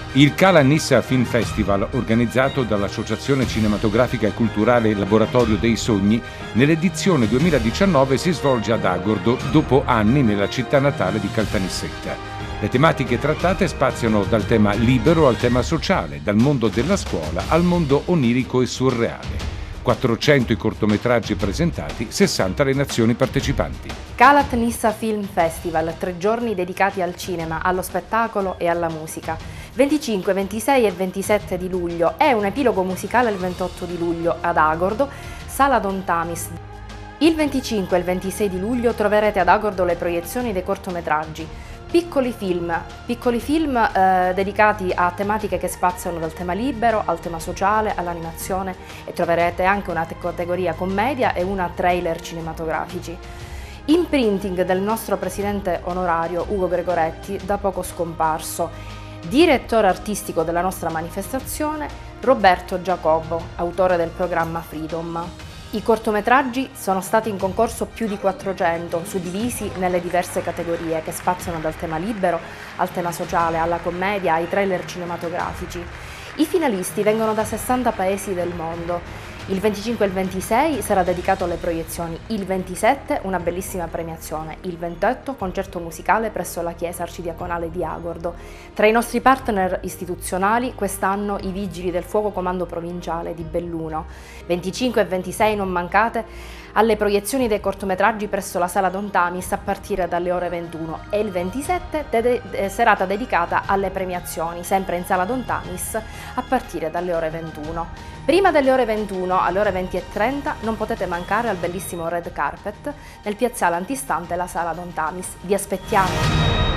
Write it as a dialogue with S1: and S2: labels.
S1: Il Cala Nissa Film Festival, organizzato dall'Associazione Cinematografica e Culturale Laboratorio dei Sogni, nell'edizione 2019 si svolge ad Agordo, dopo anni nella città natale di Caltanissetta. Le tematiche trattate spaziano dal tema libero al tema sociale, dal mondo della scuola al mondo onirico e surreale. 400 i cortometraggi presentati, 60 le nazioni partecipanti.
S2: Calat Nissa Film Festival, 3 giorni dedicati al cinema, allo spettacolo e alla musica. 25, 26 e 27 di luglio e un epilogo musicale il 28 di luglio ad Agordo, Sala Don Tamis. Il 25 e il 26 di luglio troverete ad Agordo le proiezioni dei cortometraggi. Piccoli film dedicati a tematiche che spaziano dal tema libero al tema sociale, all'animazione, e troverete anche una categoria commedia e una trailer cinematografici. Imprinting del nostro presidente onorario Ugo Gregoretti, da poco scomparso. Direttore artistico della nostra manifestazione Roberto Giacobbo, autore del programma Freedom. I cortometraggi sono stati in concorso più di 400, suddivisi nelle diverse categorie che spaziano dal tema libero al tema sociale, alla commedia, ai trailer cinematografici. I finalisti vengono da 60 paesi del mondo. Il 25 e il 26 sarà dedicato alle proiezioni, il 27 una bellissima premiazione, il 28 concerto musicale presso la chiesa arcidiaconale di Agordo. Tra i nostri partner istituzionali quest'anno i Vigili del Fuoco Comando Provinciale di Belluno. 25 e 26 non mancate alle proiezioni dei cortometraggi presso la Sala Don Tamis a partire dalle ore 21 e il 27 serata dedicata alle premiazioni, sempre in Sala Don Tamis a partire dalle ore 21. Prima delle ore 21, alle ore 20:30, non potete mancare al bellissimo red carpet nel piazzale antistante la Sala Don Tamis. Vi aspettiamo!